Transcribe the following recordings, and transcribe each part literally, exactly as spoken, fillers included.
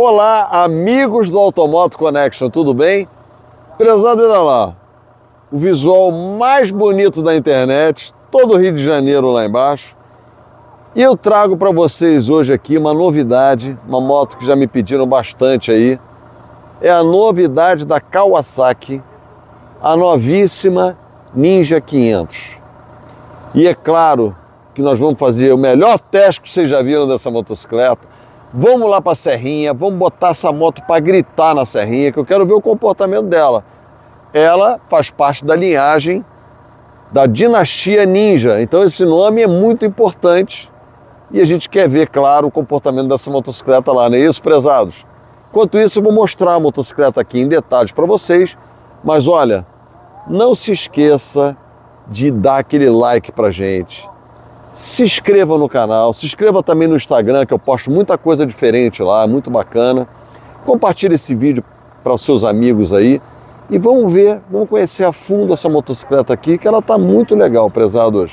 Olá, amigos do Automoto Connection, tudo bem? Prezado, olha lá, o visual mais bonito da internet, todo o Rio de Janeiro lá embaixo. E eu trago para vocês hoje aqui uma novidade, uma moto que já me pediram bastante aí. É a novidade da Kawasaki, a novíssima Ninja quinhentos. E é claro que nós vamos fazer o melhor teste que vocês já viram dessa motocicleta. Vamos lá para a serrinha, vamos botar essa moto para gritar na serrinha, que eu quero ver o comportamento dela. Ela faz parte da linhagem da dinastia Ninja, então esse nome é muito importante e a gente quer ver, claro, o comportamento dessa motocicleta lá, não é isso, prezados? Enquanto isso, eu vou mostrar a motocicleta aqui em detalhes para vocês, mas olha, não se esqueça de dar aquele like pra gente. Se inscreva no canal, se inscreva também no Instagram, que eu posto muita coisa diferente lá, muito bacana. Compartilhe esse vídeo para os seus amigos aí e vamos ver, vamos conhecer a fundo essa motocicleta aqui, que ela tá muito legal, prezados.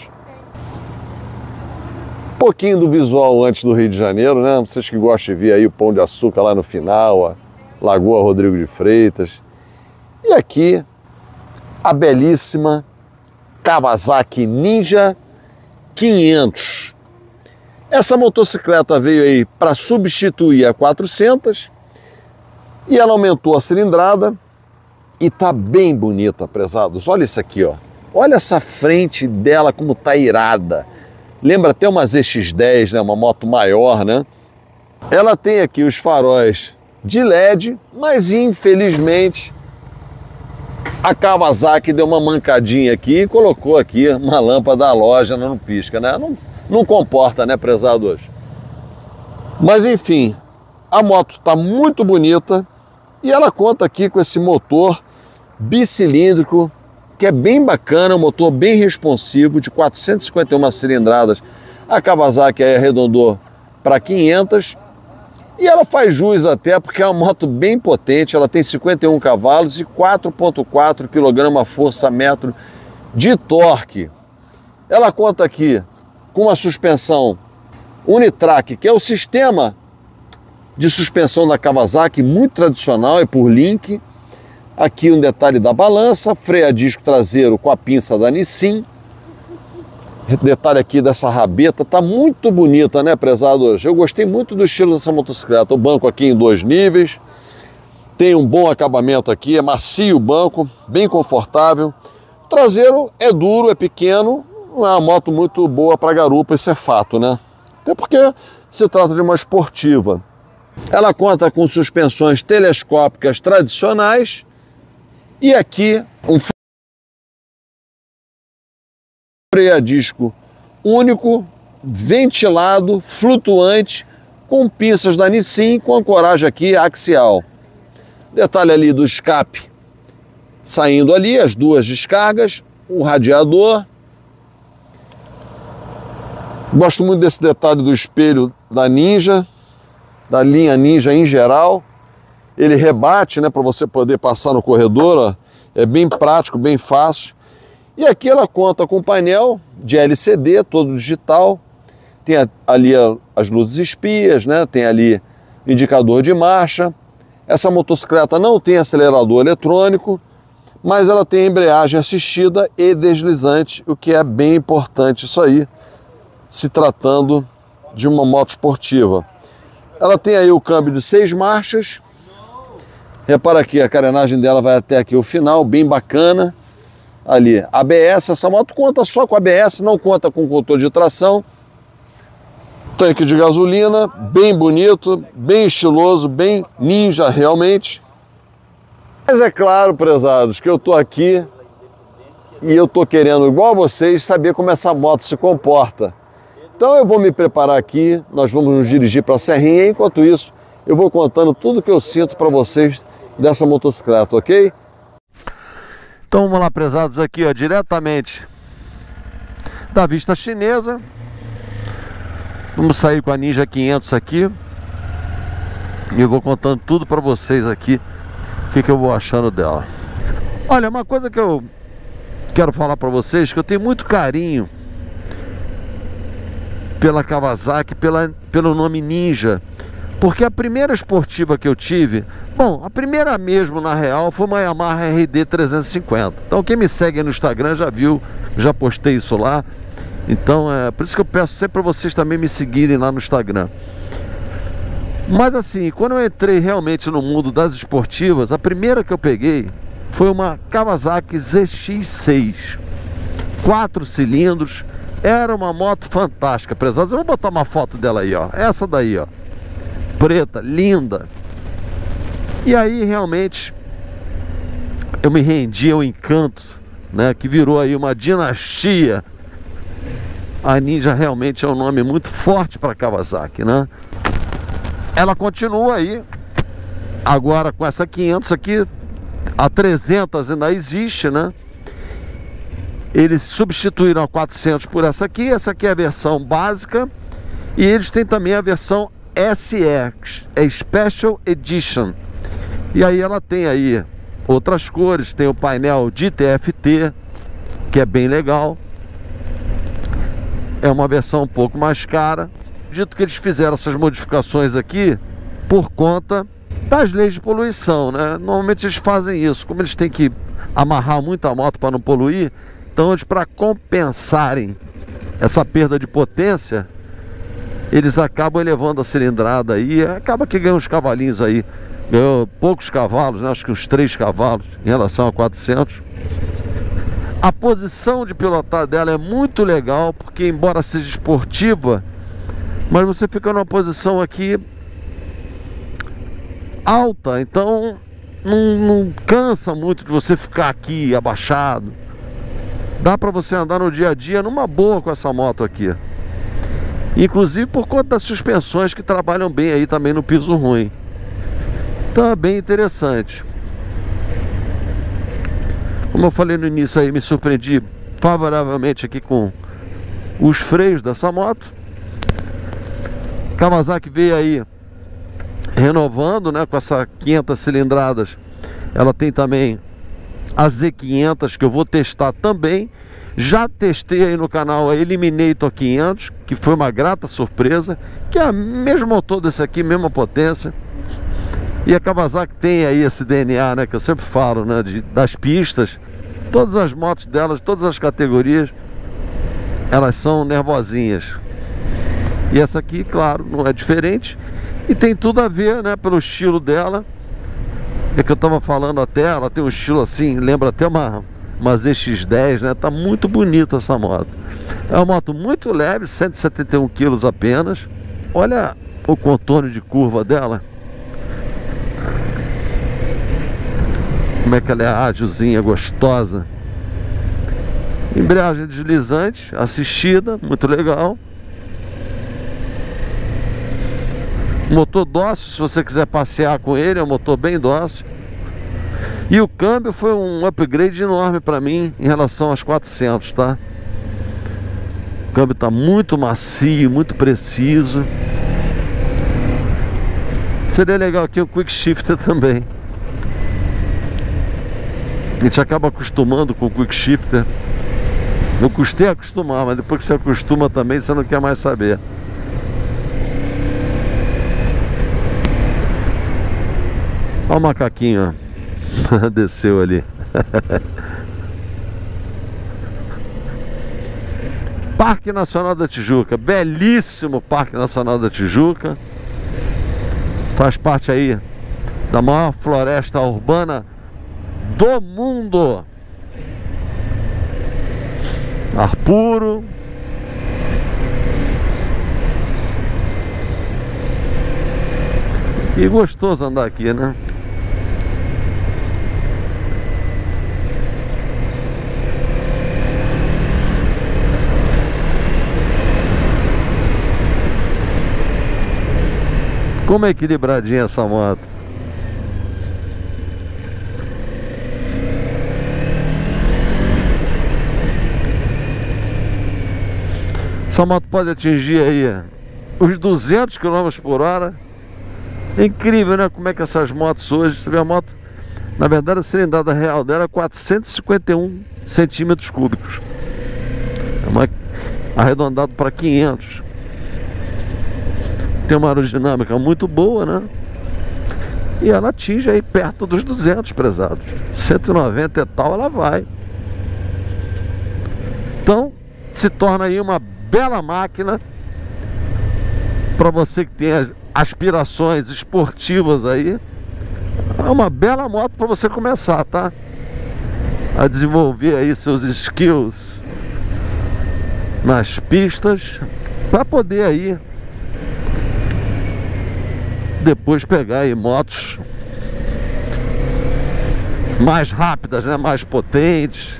Um pouquinho do visual antes do Rio de Janeiro, né? Vocês que gostam de ver aí o Pão de Açúcar lá no final, a Lagoa Rodrigo de Freitas. E aqui a belíssima Kawasaki Ninja quinhentos. Essa motocicleta veio aí para substituir a quatrocentos e ela aumentou a cilindrada e tá bem bonita, prezados. Olha isso aqui, ó. Olha essa frente dela como tá irada. Lembra até uma Z X dez, né? Uma moto maior, né? Ela tem aqui os faróis de L E D, mas infelizmente a Kawasaki deu uma mancadinha aqui e colocou aqui uma lâmpada da loja, não pisca, né? Não, não comporta, né, prezados? Mas enfim, a moto está muito bonita e ela conta aqui com esse motor bicilíndrico, que é bem bacana, um motor bem responsivo, de quatrocentas e cinquenta e uma cilindradas. A Kawasaki aí arredondou para quinhentas. E ela faz jus até porque é uma moto bem potente, ela tem cinquenta e um cavalos e quatro vírgula quatro quilograma-força-metro de torque. Ela conta aqui com uma suspensão Unitrack, que é o sistema de suspensão da Kawasaki, muito tradicional, é por link. Aqui um detalhe da balança, freio a disco traseiro com a pinça da Nissin. Detalhe aqui dessa rabeta, tá muito bonita, né, prezados? Eu gostei muito do estilo dessa motocicleta. O banco aqui em dois níveis, tem um bom acabamento aqui, é macio o banco, bem confortável. O traseiro é duro, é pequeno, não é uma moto muito boa para garupa, isso é fato, né? Até porque se trata de uma esportiva. Ela conta com suspensões telescópicas tradicionais e aqui um freio a disco único, ventilado, flutuante, com pinças da Nissin, com ancoragem aqui axial. Detalhe ali do escape, saindo ali as duas descargas, o radiador. Gosto muito desse detalhe do espelho da Ninja, da linha Ninja em geral. Ele rebate, né, para você poder passar no corredor, ó. É bem prático, bem fácil. E aqui ela conta com painel de L C D, todo digital. Tem ali as luzes espias, né? Tem ali indicador de marcha. Essa motocicleta não tem acelerador eletrônico, mas ela tem embreagem assistida e deslizante, o que é bem importante isso aí, se tratando de uma moto esportiva. Ela tem aí o câmbio de seis marchas. Repara aqui, a carenagem dela vai até aqui o final, bem bacana. Ali, A B S, essa moto conta só com A B S, não conta com controle de tração. Tanque de gasolina, bem bonito, bem estiloso, bem ninja realmente. Mas é claro, prezados, que eu tô aqui e eu tô querendo, igual a vocês, saber como essa moto se comporta. Então eu vou me preparar aqui, nós vamos nos dirigir para a serrinha, e enquanto isso eu vou contando tudo que eu sinto para vocês dessa motocicleta, ok? Então vamos lá, prezados, aqui ó, diretamente da vista chinesa. Vamos sair com a Ninja quinhentos aqui e eu vou contando tudo para vocês aqui, o que, que eu vou achando dela. Olha, uma coisa que eu quero falar para vocês, que eu tenho muito carinho pela Kawasaki, pela, pelo nome Ninja, Porque a primeira esportiva que eu tive, bom, a primeira mesmo na real foi uma Yamaha R D trezentos e cinquenta. Então quem me segue no Instagram já viu, já postei isso lá. Então é por isso que eu peço sempre para vocês também me seguirem lá no Instagram. Mas assim, quando eu entrei realmente no mundo das esportivas, a primeira que eu peguei foi uma Kawasaki Z X seis. Quatro cilindros, era uma moto fantástica, prezados. Eu vou botar uma foto dela aí, ó. Essa daí, ó. Preta, linda. E aí realmente eu me rendi ao encanto, né, que virou aí uma dinastia. A Ninja realmente é um nome muito forte para Kawasaki, né? Ela continua aí agora com essa quinhentos aqui, a trezentos ainda existe, né? Eles substituíram a quatrocentos por essa aqui. Essa aqui é a versão básica. E eles têm também a versão S E, é Special Edition. E aí ela tem aí outras cores. Tem o painel de T F T, que é bem legal. É uma versão um pouco mais cara. Dito que eles fizeram essas modificações aqui por conta das leis de poluição, né? Normalmente eles fazem isso. Como eles têm que amarrar muito a moto para não poluir, então eles, para compensarem essa perda de potência, eles acabam elevando a cilindrada aí. Acaba que ganham uns cavalinhos aí. Ganhou poucos cavalos, né? Acho que uns três cavalos em relação a quatrocentos. A posição de pilotar dela é muito legal, porque embora seja esportiva, mas você fica numa posição aqui alta, então não, não cansa muito de você ficar aqui abaixado. Dá para você andar no dia a dia numa boa com essa moto aqui. Inclusive por conta das suspensões que trabalham bem aí também no piso ruim. Então é bem interessante. Como eu falei no início aí, me surpreendi favoravelmente aqui com os freios dessa moto. Kawasaki veio aí renovando, né, com essa quinhentas cilindradas. Ela tem também a Z quinhentos, que eu vou testar também. Já testei aí no canal a Eliminator quinhentos, que foi uma grata surpresa, que é o mesmo motor desse aqui, mesma potência. E a Kawasaki tem aí esse D N A, né, que eu sempre falo, né, de, das pistas. Todas as motos delas, todas as categorias, elas são nervosinhas. E essa aqui, claro, não é diferente. E tem tudo a ver, né, pelo estilo dela. É que eu tava falando até, ela tem um estilo assim, lembra até uma, uma Z X dez, né? Tá muito bonita essa moto. É uma moto muito leve, cento e setenta e um quilos apenas. Olha o contorno de curva dela. Como é que ela é ágilzinha, gostosa. Embreagem deslizante, assistida, muito legal. Motor dócil, se você quiser passear com ele, é um motor bem dócil. E o câmbio foi um upgrade enorme para mim em relação aos quatrocentos, tá? O câmbio tá muito macio, muito preciso. Seria legal aqui o Quick Shifter também. A gente acaba acostumando com o Quick Shifter. Eu custei a acostumar, mas depois que você acostuma também, você não quer mais saber. Olha o macaquinho, ó. Desceu ali. Parque Nacional da Tijuca. Belíssimo Parque Nacional da Tijuca. Faz parte aí da maior floresta urbana do mundo. Ar puro. E gostoso andar aqui, né? Como é equilibradinha essa moto. Essa moto pode atingir aí os duzentos quilômetros por hora. É incrível, né? Como é que essas motos hoje... Você vê a moto... Na verdade, a cilindrada real dela é quatrocentos e cinquenta e um centímetros cúbicos. É uma... arredondado para quinhentos. tem uma aerodinâmica muito boa, né? E ela atinge aí perto dos duzentos, prezados. cento e noventa e tal ela vai. Então, se torna aí uma bela máquina para você que tem aspirações esportivas aí. É uma bela moto para você começar, tá? A desenvolver aí seus skills nas pistas, para poder aí depois pegar aí motos mais rápidas, né? Mais potentes.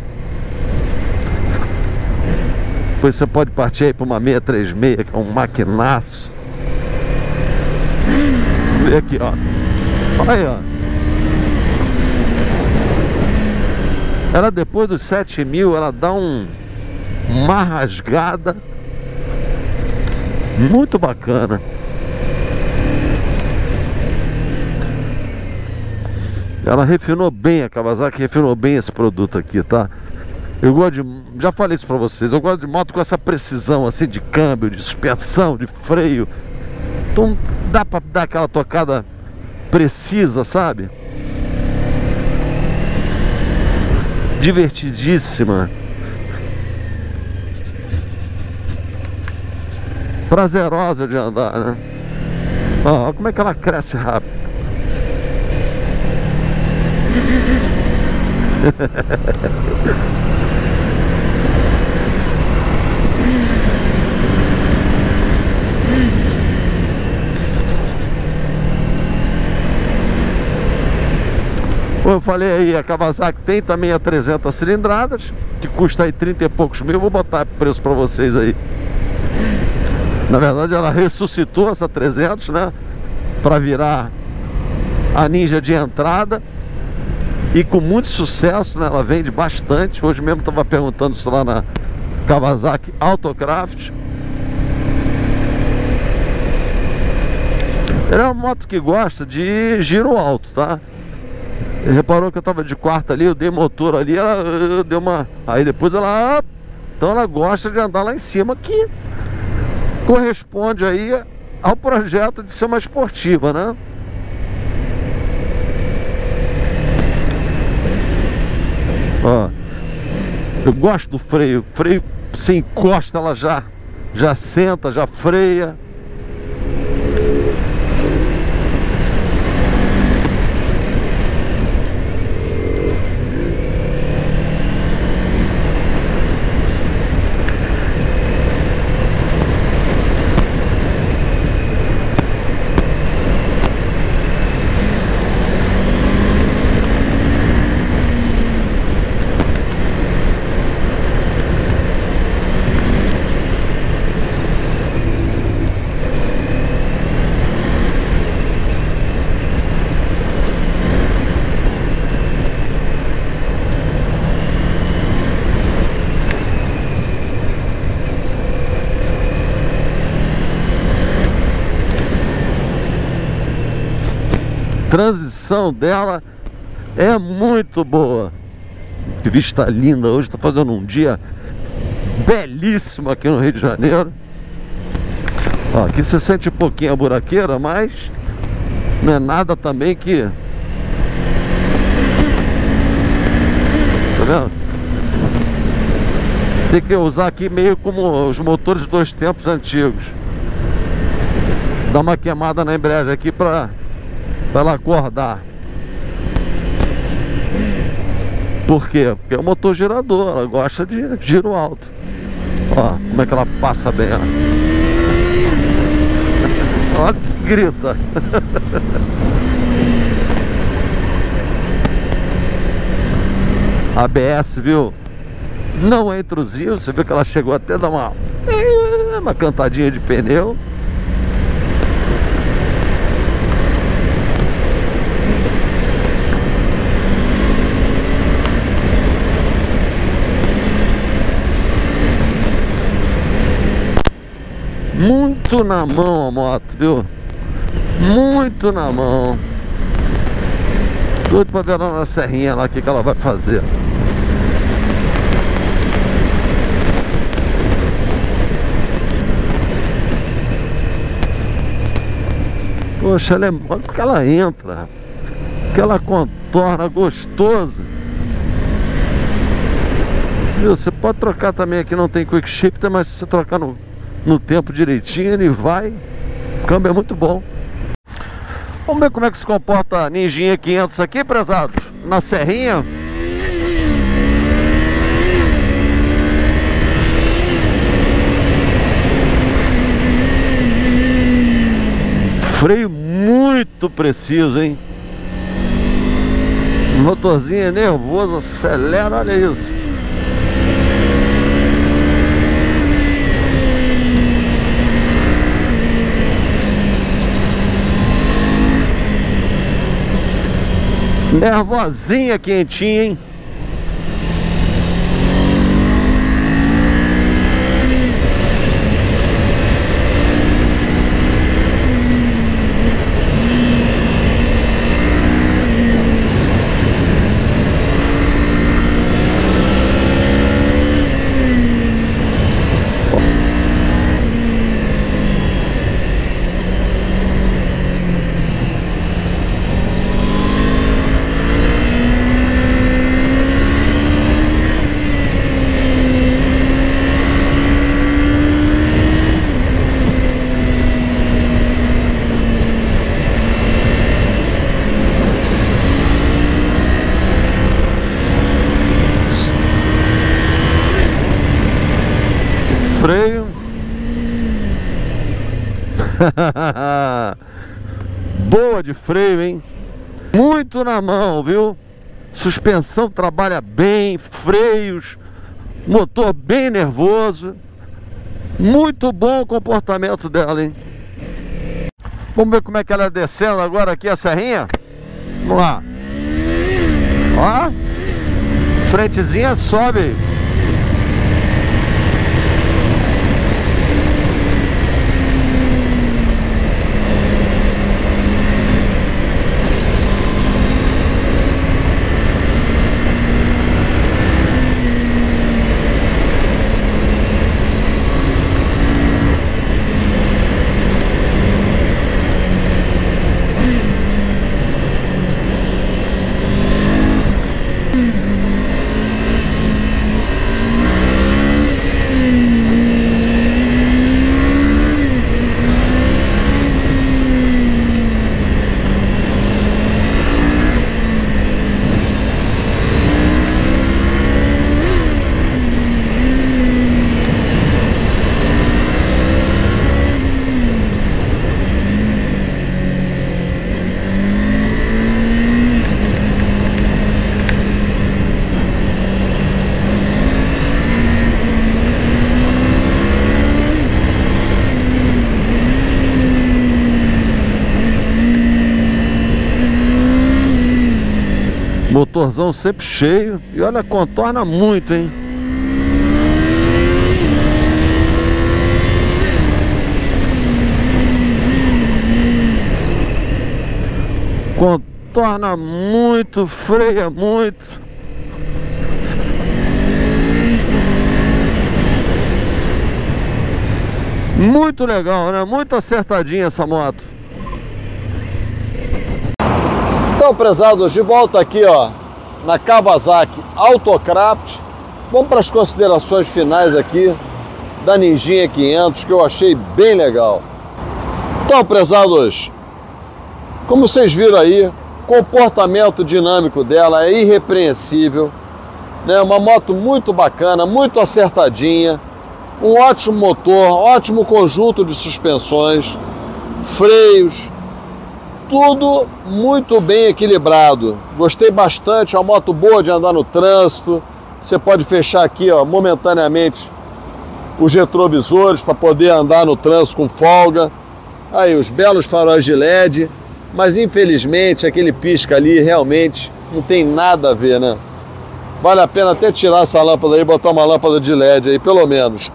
Depois você pode partir aí para uma seiscentos e trinta e seis, que é um maquinaço. Vê aqui, ó. Olha aí, ó. Ela depois dos sete mil, ela dá um, uma rasgada muito bacana. Ela refinou bem, a Kawasaki refinou bem esse produto aqui, tá? Eu gosto de, já falei isso pra vocês, eu gosto de moto com essa precisão assim de câmbio, de suspensão, de freio. Então dá pra dar aquela tocada precisa, sabe? Divertidíssima. Prazerosa de andar, né? Ó, ó como é que ela cresce rápido. Como eu falei aí, a Kawasaki tem também a trezentas cilindradas, que custa aí trinta e poucos mil. Vou botar o preço para vocês aí. Na verdade ela ressuscitou essa trezentos, né? Para virar a Ninja de entrada. E com muito sucesso, né? Ela vende bastante. Hoje mesmo estava perguntando isso lá na Kawasaki Autocraft. Ela é uma moto que gosta de giro alto, tá? Reparou que eu tava de quarta ali, eu dei motor ali, ela deu uma... Aí depois ela... Então ela gosta de andar lá em cima, que corresponde aí ao projeto de ser uma esportiva, né? Ó, eu gosto do freio. Freio, se encosta, ela já, já senta, já freia. Transição dela é muito boa. Que vista linda. Hoje está fazendo um dia belíssimo aqui no Rio de Janeiro. Ó, aqui você sente um pouquinho a buraqueira, mas não é nada também que... Tá vendo? Tem que usar aqui meio como os motores de dois tempos antigos. Dá uma queimada na embreagem aqui para para ela acordar. Por quê? Porque é um motor girador, ela gosta de giro alto. Ó, como é que ela passa bem, ó. Olha que grita. A B S, viu? Não é intrusivo, você vê que ela chegou até a dar uma, uma cantadinha de pneu. Muito na mão a moto, viu? Muito na mão. Doido pra ver ela na serrinha lá, o que que ela vai fazer. Poxa, ela é mole porque ela entra, porque ela contorna gostoso. Viu? Você pode trocar também aqui, não tem quick shifter, mas se você trocar no, no tempo direitinho, ele vai. O câmbio é muito bom. Vamos ver como é que se comporta a Ninjinha quinhentos aqui, prezados, na serrinha. Freio muito preciso, hein? O motorzinho é nervoso, acelera, olha isso. Nervosinha, quentinha, hein? Freio. Boa de freio, hein? Muito na mão, viu? Suspensão trabalha bem, freios, motor bem nervoso. Muito bom o comportamento dela, hein? Vamos ver como é que ela é descendo agora aqui a serrinha? Vamos lá. Ó, frentezinha sobe. Motorzão sempre cheio. E olha, contorna muito, hein? Contorna muito, freia muito. Muito legal, né? Muito acertadinha essa moto. Então, prezados, de volta aqui, ó, na Kawasaki Autocraft. Vamos para as considerações finais aqui da Ninjinha quinhentos, que eu achei bem legal. Então, prezados, como vocês viram aí, o comportamento dinâmico dela é irrepreensível, né? Uma moto muito bacana, muito acertadinha, um ótimo motor, ótimo conjunto de suspensões, freios, tudo muito bem equilibrado. Gostei bastante, é uma moto boa de andar no trânsito. Você pode fechar aqui, ó, momentaneamente os retrovisores para poder andar no trânsito com folga. Aí os belos faróis de L E D, mas infelizmente aquele pisca ali realmente não tem nada a ver, né? Vale a pena até tirar essa lâmpada aí e botar uma lâmpada de L E D aí, pelo menos.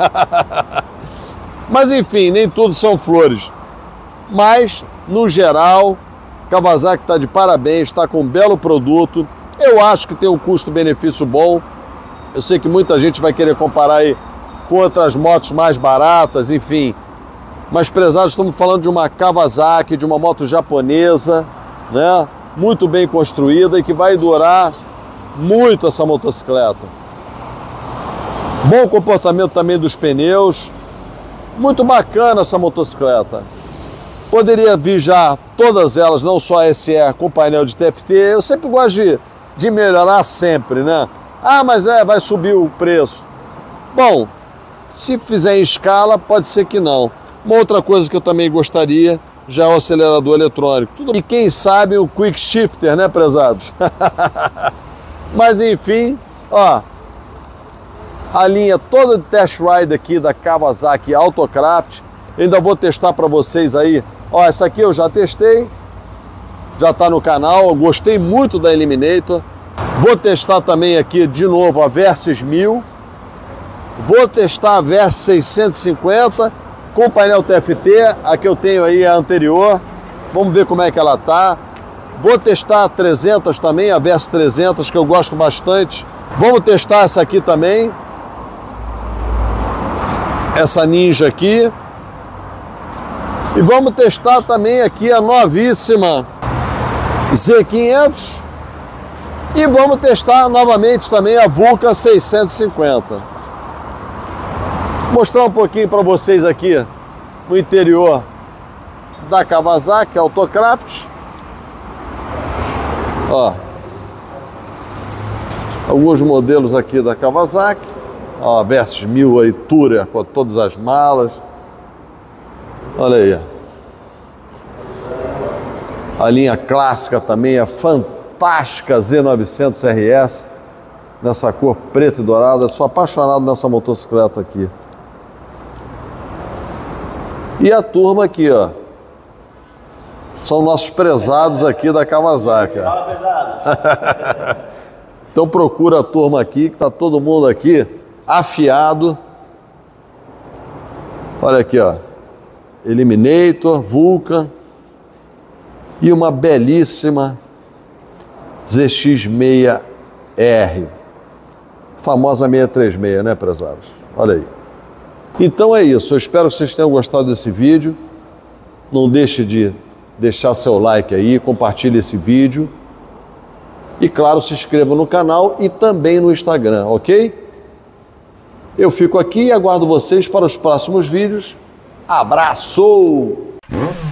Mas enfim, nem tudo são flores. Mas, no geral, Kawasaki está de parabéns, está com um belo produto. Eu acho que tem um custo-benefício bom. Eu sei que muita gente vai querer comparar aí com outras motos mais baratas, enfim. Mas, prezados, estamos falando de uma Kawasaki, de uma moto japonesa, né? Muito bem construída e que vai durar muito essa motocicleta. Bom comportamento também dos pneus. Muito bacana essa motocicleta. Poderia vir já todas elas, não só a S E com painel de T F T. Eu sempre gosto de, de melhorar sempre, né? Ah, mas é, vai subir o preço. Bom, se fizer em escala, pode ser que não. Uma outra coisa que eu também gostaria já é o acelerador eletrônico. E quem sabe o Quick Shifter, né, prezados? Mas enfim, ó, a linha toda de test ride aqui da Kawasaki Autocraft. Ainda vou testar para vocês aí. Ó, essa aqui eu já testei, já está no canal. Eu gostei muito da Eliminator. Vou testar também aqui de novo a Versys mil. Vou testar a Versys seiscentos e cinquenta com painel T F T. A que eu tenho aí é a anterior. Vamos ver como é que ela tá. Vou testar a trezentos também, a Versys trezentos, que eu gosto bastante. Vamos testar essa aqui também. Essa Ninja aqui. E vamos testar também aqui a novíssima Z quinhentos. E vamos testar novamente também a Vulcan seiscentos e cinquenta. Mostrar um pouquinho para vocês aqui no interior da Kawasaki Autocraft. Ó, alguns modelos aqui da Kawasaki. Ó, a Versys mil aí, Tourer, com todas as malas. Olha aí. A linha clássica também, a fantástica Z novecentos R S, nessa cor preta e dourada. Sou apaixonado nessa motocicleta aqui. E a turma aqui, ó. São nossos prezados aqui da Kawasaki. Fala, prezado. Então procura a turma aqui, que tá todo mundo aqui afiado. Olha aqui, ó. Eliminator, Vulcan e uma belíssima Z X seis R. Famosa seiscentos e trinta e seis, né, prezados? Olha aí. Então é isso. Eu espero que vocês tenham gostado desse vídeo. Não deixe de deixar seu like aí, compartilhe esse vídeo. E claro, se inscreva no canal e também no Instagram, ok? Eu fico aqui e aguardo vocês para os próximos vídeos. Abraço!